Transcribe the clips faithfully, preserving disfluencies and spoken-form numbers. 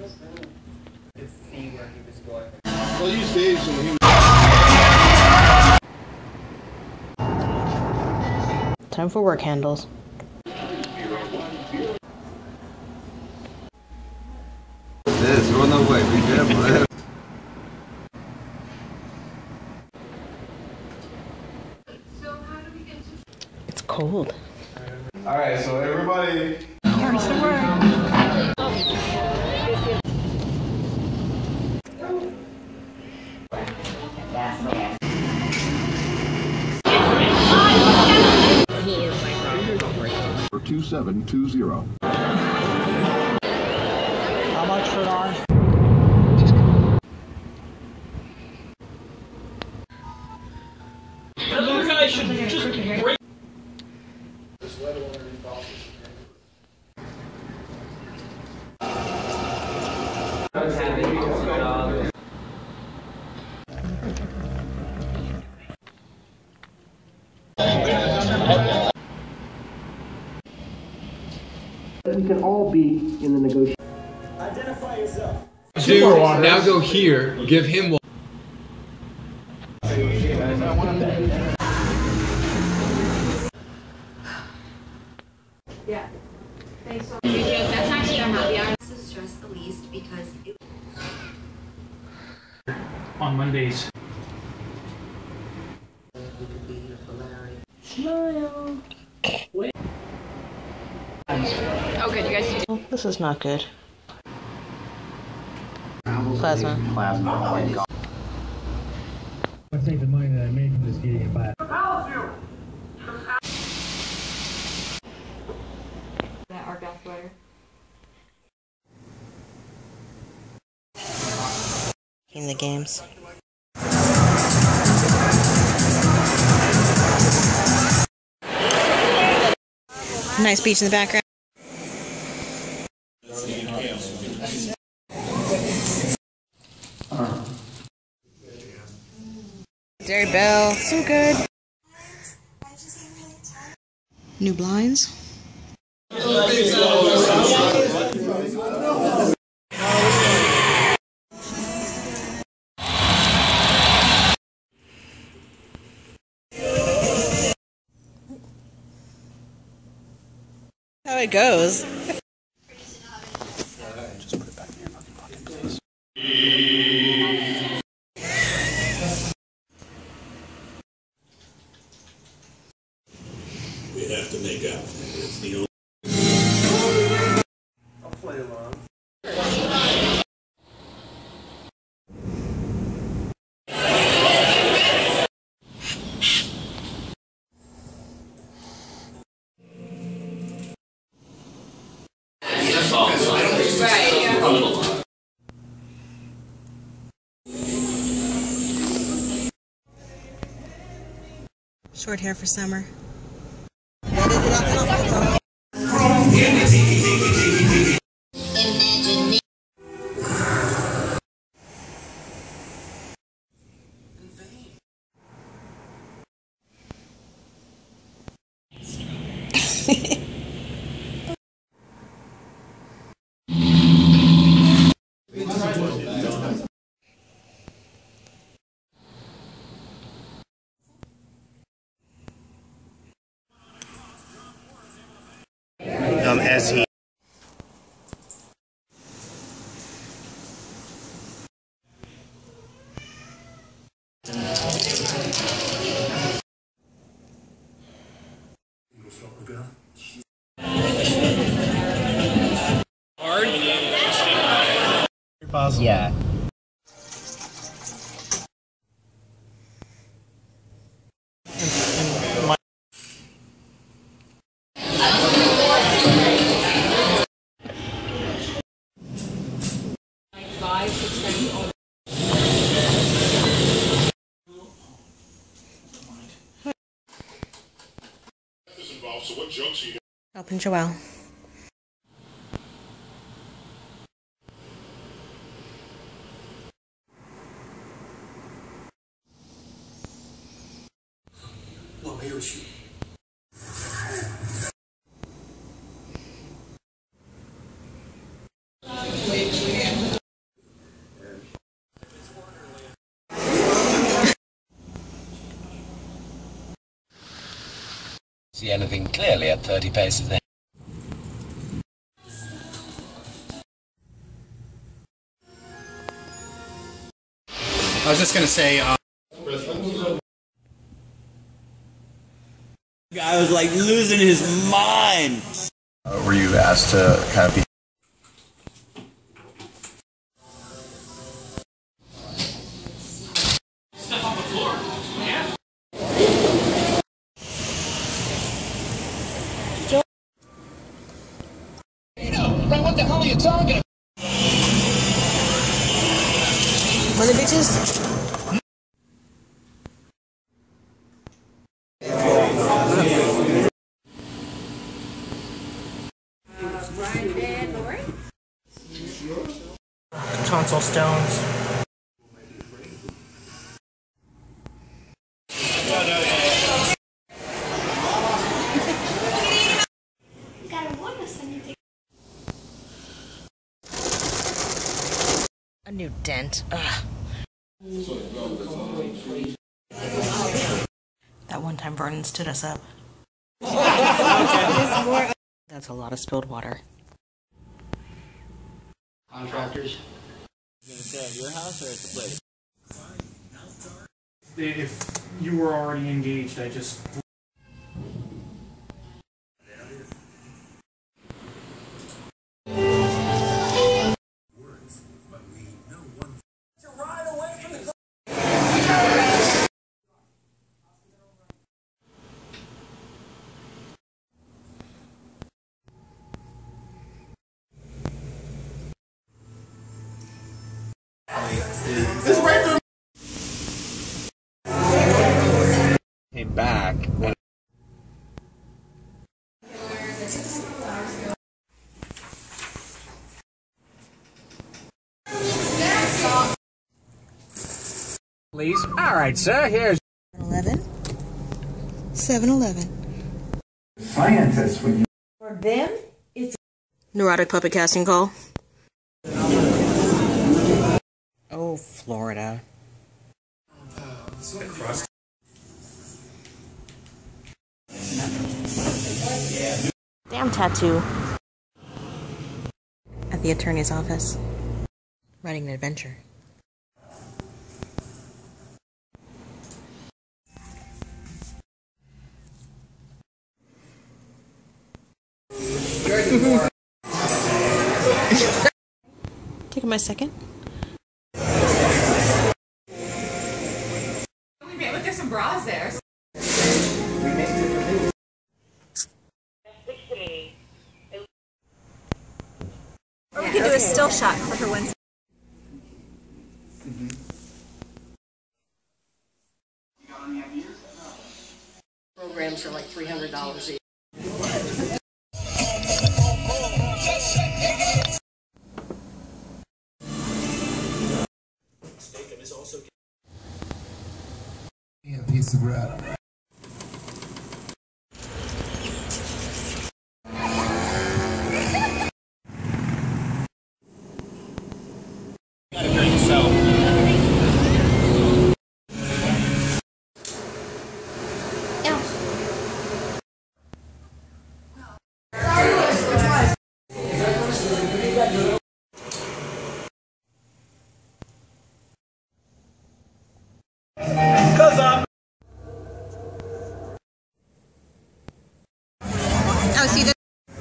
see where he was going. Well, you staged him when he was... Time for work handles. This, run away, be careful. It's cold. Alright, so everybody... Here's the word. For two seven two zero. How much for ours? You guys should just break. We can all be in the negotiation. Identify yourself. Dude, now go here. Give him one. Yeah. Thanks so much. That's actually I'm happy. I was stressed the least because it On Mondays. Smile. Oh good, you guys Oh, this is not good. Plasma. Plasma. Oh my God. I think the money that I made from this getting it back. that our death sweater. In the games. Nice beach in the background. Jerry Bell, so good. New blinds. How it goes. Just put it back in your fucking pocket, please. We have to make out. It's the only... I'll play along. Short hair for summer. Um, as he Hard? Possible. Yeah. Five, six, seven, So what jokes are you... Helping Joelle. Wait, See anything clearly at thirty paces then. I was just gonna say, uh... guy was like losing his mind. Uh, were you asked to kind of be... Stuff on the floor. Yeah. Bro, what the hell are you talking about? Mother bitches? Tonsil stones. A new dent. Ugh. That one time Vernon stood us up. That's a lot of spilled water. Contractors? You gonna stay at your house or at the place? If you were already engaged, I just... Came back. And Please? Alright, sir, here's... seven eleven? seven eleven. Scientists, when you... For them, it's... Neurotic puppet casting call. Oh, Florida. Damn tattoo. At the attorney's office. Writing an adventure. Taking my second. Look, there's some bras there. Or we could do a still shot for her Wednesday. Programs are like three hundred dollars each. A piece of bread. Oh, see that?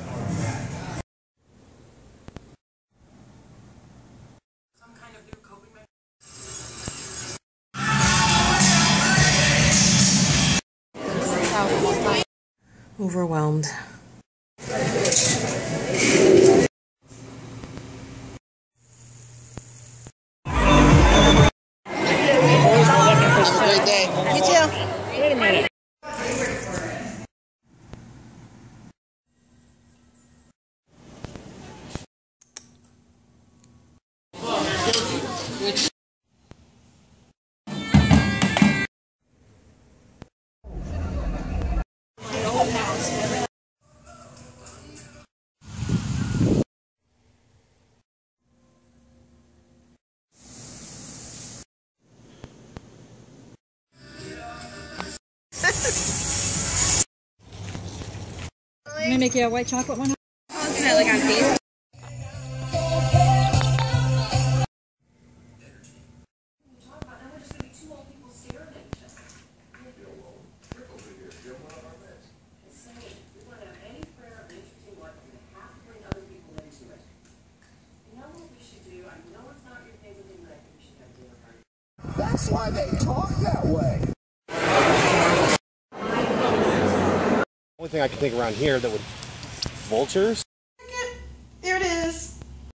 Some kind of new coping mechanism. Overwhelmed. Great day. You too. Wait a minute. I make you a white chocolate one? Oh, isn't it like on Facebook? That's why they talk that way. Only thing I can think around here that would vultures. Here it is.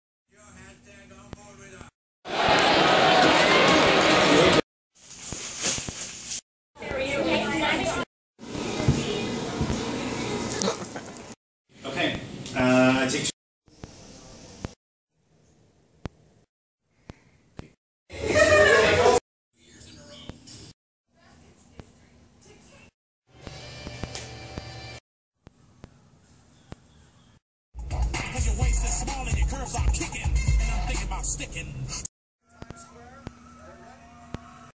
Okay. Uh, I take. Cause your waist is small and your curves are kicking, and I'm thinking about sticking.